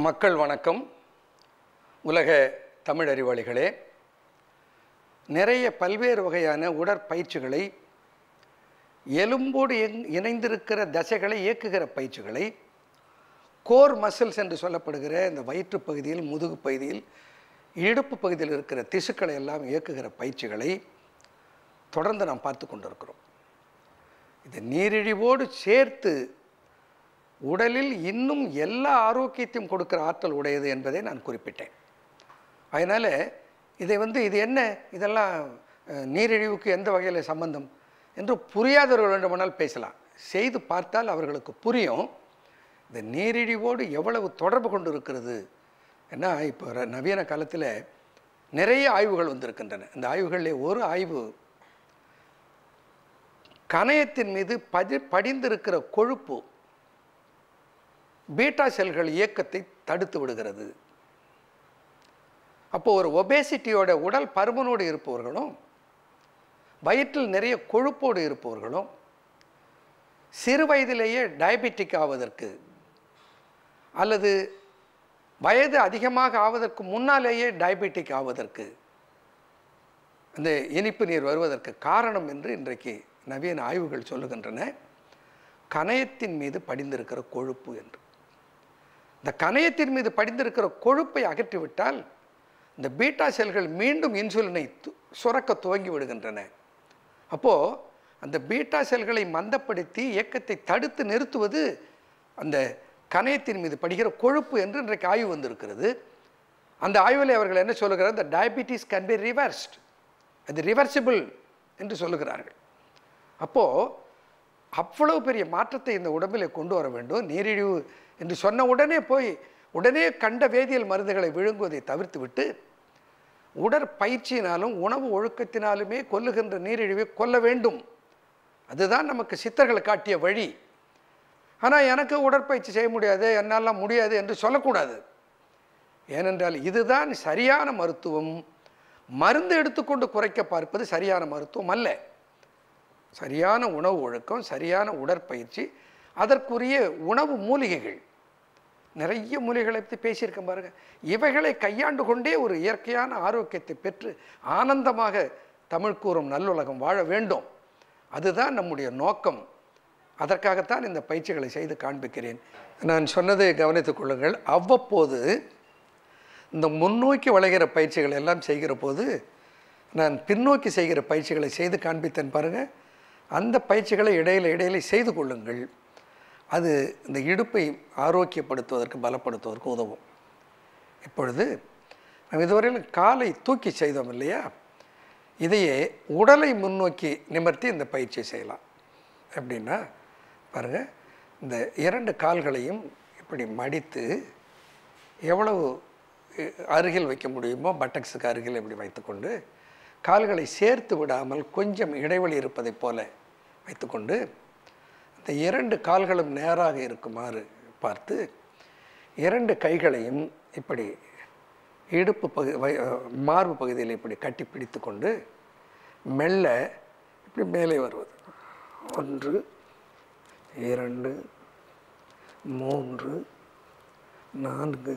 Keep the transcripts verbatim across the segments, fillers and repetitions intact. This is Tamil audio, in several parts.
மக்கள் வணக்கம். உலக தமிழ் அறிவாளிகளே, நிறைய பல்வேறு வகையான உடற்பயிற்சிகளை, எலும்போடு இணைந்திருக்கிற தசைகளை இயக்குகிற பயிற்சிகளை, கோர் மசில்ஸ் என்று சொல்லப்படுகிற இந்த வயிற்று பகுதியில், முதுகு பகுதியில், இடுப்பு பகுதியில் இருக்கிற திசுக்களை எல்லாம் இயக்குகிற பயிற்சிகளை தொடர்ந்து நாம் பார்த்து கொண்டிருக்கிறோம். இது நீரிழிவோடு சேர்த்து உடலில் இன்னும் எல்லா ஆரோக்கியத்தையும் கொடுக்கிற ஆற்றல் உடையது என்பதை நான் குறிப்பிட்டேன். அதனால் இதை வந்து இது என்ன, இதெல்லாம் நீரிழிவுக்கு எந்த வகையில் சம்பந்தம் என்று புரியாதவர்கள் வேண்டுமானால் பேசலாம். செய்து பார்த்தால் அவர்களுக்கு புரியும் இந்த நீரிழிவோடு எவ்வளவு தொடர்பு கொண்டு இருக்கிறது. ஏன்னா இப்போ நவீன காலத்தில் நிறைய ஆய்வுகள் வந்திருக்கின்றன. இந்த ஆய்வுகளில் ஒரு ஆய்வு கணையத்தின் மீது பதி படிந்திருக்கிற கொழுப்பு பீட்டா செல்கள் இயக்கத்தை தடுத்து விடுகிறது. அப்போ ஒரு ஒபேசிட்டியோட உடல் பருமனோடு இருப்பவர்களும், வயிற்றில் நிறைய கொழுப்போடு இருப்பவர்களும், சிறு வயதிலேயே டயபெட்டிக் ஆவதற்கு அல்லது வயது அதிகமாக ஆவதற்கு முன்னாலேயே டயபெட்டிக் ஆவதற்கு, அந்த இனிப்பு நீர் வருவதற்கு காரணம் என்று இன்றைக்கு நவீன ஆய்வுகள் சொல்லுகின்றன. கணையத்தின் மீது படிந்திருக்கிற கொழுப்பு என்று. இந்த கணையத்தின் மீது படிந்திருக்கிற கொழுப்பை அகற்றிவிட்டால் இந்த பீட்டா செல்கள் மீண்டும் இன்சுலினை சுரக்க துவங்கி விடுகின்றன. அப்போது அந்த பீட்டா செல்களை மந்தப்படுத்தி இயக்கத்தை தடுத்து நிறுத்துவது அந்த கணையத்தின் மீது படிக்கிற கொழுப்பு என்று இன்றைக்கு ஆய்வு வந்திருக்கிறது. அந்த ஆய்வில் அவர்கள் என்ன சொல்லுகிறார், இந்த டயபிட்டிஸ் கேன் பி ரிவர்ஸ்ட், அது ரிவர்சிபிள் என்று சொல்லுகிறார்கள். அப்போது அவ்வளவு பெரிய மாற்றத்தை இந்த உடம்பில் கொண்டு வர வேண்டும். நீரிழிவு என்று சொன்ன உடனே போய் உடனே கண்ட வேதியியல் மருந்துகளை விழுங்குவதை தவிர்த்து விட்டு, உடற்பயிற்சியினாலும் உணவு ஒழுக்கத்தினாலுமே கொல்லுகின்ற நீரிழிவை கொல்ல வேண்டும். அதுதான் நமக்கு சித்தர்கள் காட்டிய வழி. ஆனால் எனக்கு உடற்பயிற்சி செய்ய முடியாது, என்னாலாம் முடியாது என்று சொல்லக்கூடாது. ஏனென்றால் இதுதான் சரியான மருத்துவம். மருந்து எடுத்துக்கொண்டு குறைக்க பார்ப்பது சரியான மருத்துவம் அல்ல. சரியான உணவு ஒழுக்கம், சரியான உடற்பயிற்சி, அதற்குரிய உணவு மூலிகைகள், நிறைய மூலிகைகளை பற்றி பேசியிருக்கேன் பாருங்க. இவைகளை கையாண்டு கொண்டே ஒரு இயற்கையான ஆரோக்கியத்தை பெற்று ஆனந்தமாக தமிழ் கூறும் நல்லுலகம் வாழ வேண்டும். அதுதான் நம்முடைய நோக்கம். அதற்காகத்தான் இந்த பயிற்சிகளை செய்து காண்பிக்கிறேன். நான் சொன்னதை கவனித்துக் கொள்ளுங்கள். அவ்வப்போது இந்த முன்னோக்கி வளைகிற பயிற்சிகள் எல்லாம் செய்கிற போது நான் பின்னோக்கி செய்கிற பயிற்சிகளை செய்து காண்பித்தேன் பாருங்கள். அந்த பயிற்சிகளை இடையில இடையில செய்து கொள்ளுங்கள். அது இந்த இடுப்பை ஆரோக்கியப்படுத்துவதற்கு, பலப்படுத்துவதற்கு உதவும். இப்பொழுது நம்ம இதுவரையில் காலை தூக்கி செய்தோம் இல்லையா, இதையே உடலை முன்னோக்கி நிமிர்த்தி இந்த பயிற்சியை செய்யலாம். எப்படின்னா பாருங்கள், இந்த இரண்டு கால்களையும் இப்படி மடித்து எவ்வளவு அருகில் வைக்க முடியுமோ பட்டக்ஸுக்கு அருகில் இப்படி வைத்துக்கொண்டு, கால்களை சேர்த்து விடாமல் கொஞ்சம் இடைவெளி இருப்பதை போல வைத்துக்கொண்டு, இந்த இரண்டு கால்களும் நேராக இருக்குமாறு பார்த்து, இரண்டு கைகளையும் இப்படி இடுப்பு பகு மார்பு பகுதியில் இப்படி கட்டி பிடித்து கொண்டு மெல்ல இப்படி மேலே வருவது. ஒன்று, இரண்டு, மூன்று, நான்கு,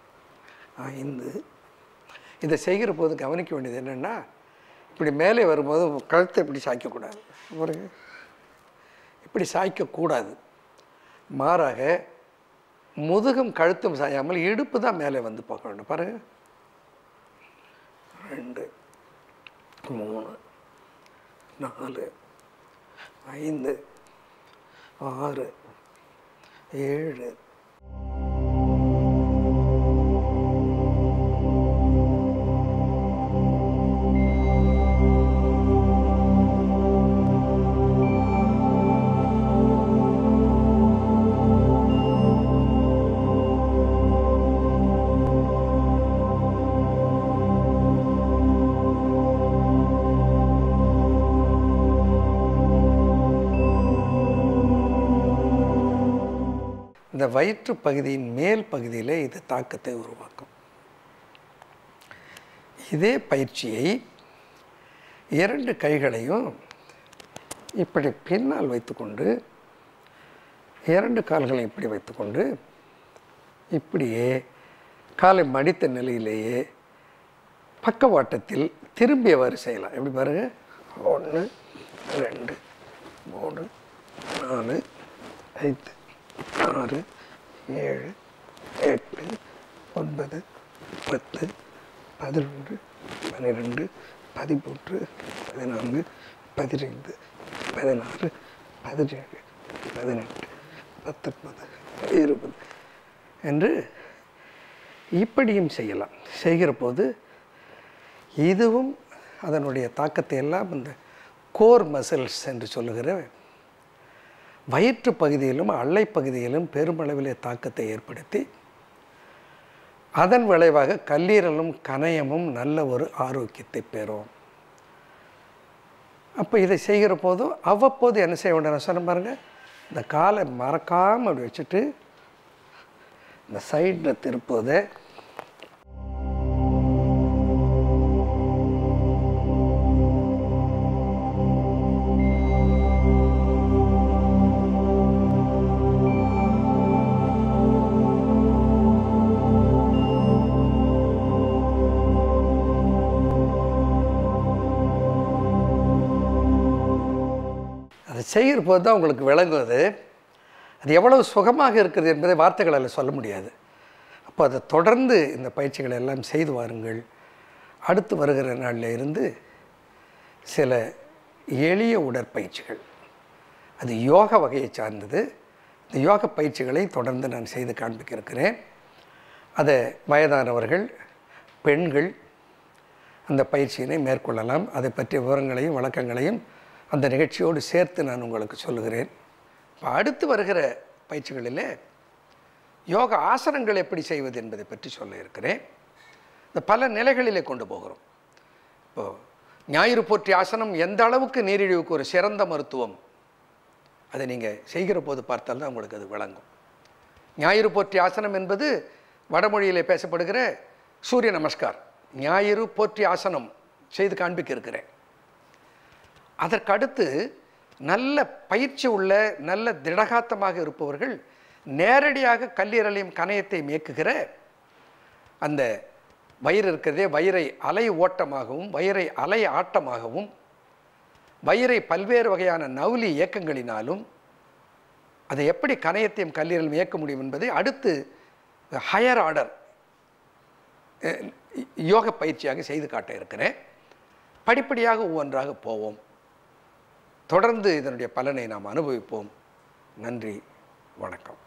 ஐந்து. இதை செய்கிற போது கவனிக்க வேண்டியது என்னென்னா, இப்படி மேலே வரும்போது கழுத்தை இப்படி சாய்க்கக்கூடாது. ஒரு இப்படி சாய்க்கக்கூடாது. மாறாக முதுகும் கழுத்தும் சாயாமல் இடுப்பு தான் மேலே வந்து பார்க்க வேண்டும். பாருங்கள், ரெண்டு, மூணு, நாலு, ஐந்து, ஆறு, ஏழு. இந்த வயிற்று பகுதியின் மேல் பகுதியில் இது தாக்கத்தை உருவாக்கும். இதே பயிற்சியை இரண்டு கைகளையும் இப்படி பின்னால் வைத்துக்கொண்டு, இரண்டு கால்களை இப்படி வைத்துக்கொண்டு இப்படியே காலை மடித்த நிலையிலேயே பக்கவாட்டத்தில் திரும்பியவாறு செய்யலாம். எப்படி பாருங்கள், ஒன்று ரெண்டு மூணு நாலு ஐந்து ஆறு ஏழு எட்டு ஒன்பது பத்து பதினொன்று பன்னிரெண்டு பதிமூன்று பதினான்கு பதினைந்து பதினாறு பதினேழு பதினெட்டு பத்தொன்பது இருபது என்று இப்படியும் செய்யலாம். செய்கிற போது இதுவும் அதனுடைய தாக்கத்தை எல்லாம் இந்த கோர் மசில்ஸ் என்று சொல்லுகிற வயிற்று பகுதியிலும் அல்லை பகுதியிலும் பெருமளவிலே தாக்கத்தை ஏற்படுத்தி அதன் விளைவாக கல்லீரலும் கணையமும் நல்ல ஒரு ஆரோக்கியத்தை பெறும். அப்போ இதை செய்கிற போதும் அவ்வப்போது என்ன செய்ய வேண்டிய சொன்ன பாருங்கள், இந்த காலை மறக்காமல் அப்படி வச்சுட்டு இந்த சைடில் திருப்புவதை செய்கிற போது தான் உங்களுக்கு விளங்குவது அது எவ்வளவு சுகமாக இருக்கிறது என்பதை வார்த்தைகளால் சொல்ல முடியாது. அப்போ அதை தொடர்ந்து இந்த பயிற்சிகளை எல்லாம் செய்து வாருங்கள். அடுத்து வருகிற நாளில் இருந்து சில எளிய உடற்பயிற்சிகள், அது யோக வகையை சார்ந்தது. இந்த யோக பயிற்சிகளை தொடர்ந்து நான் செய்து காண்பிக்க இருக்கிறேன். அதை வயதானவர்கள், பெண்கள் அந்த பயிற்சியினை மேற்கொள்ளலாம். அதை பற்றிய விவரங்களையும் விளக்கங்களையும் அந்த நிகழ்ச்சியோடு சேர்த்து நான் உங்களுக்கு சொல்லுகிறேன். இப்போ அடுத்து வருகிற பயிற்சிகளில் யோக ஆசனங்கள் எப்படி செய்வது என்பதை பற்றி சொல்ல இருக்கிறேன். இந்த பல நிலைகளிலே கொண்டு போகிறோம். இப்போது ஞாயிறு போற்றி ஆசனம் எந்த அளவுக்கு நீரிழிவுக்கு ஒரு சிறந்த மருத்துவம், அதை நீங்கள் செய்கிற போது பார்த்தால்தான் உங்களுக்கு அது விளங்கும். ஞாயிறு போற்றி ஆசனம் என்பது வடமொழியிலே பேசப்படுகிற சூரிய நமஸ்கார். ஞாயிறு போற்றி ஆசனம் செய்து காண்பிக்க இருக்கிறேன். அதற்கடுத்து நல்ல பயிற்சி உள்ள நல்ல திடகாத்தமாக இருப்பவர்கள் நேரடியாக கல்லீரலையும் கணையத்தையும் இயக்குகிற அந்த வயிறு இருக்கிறதே, வயிறை அலை ஓட்டமாகவும் வயிறை அலை ஆட்டமாகவும் வயிறை பல்வேறு வகையான நவுலி இயக்கங்களினாலும் அதை எப்படி கணையத்தையும் கல்லீரலையும் இயக்க முடியும் என்பதை அடுத்து ஹையர் ஆர்டர் யோக பயிற்சியாக செய்து காட்ட இருக்கிறேன். படிப்படியாக ஒவ்வொன்றாக போவோம். தொடர்ந்து இதனுடைய பலனை நாம் அனுபவிப்போம். நன்றி, வணக்கம்.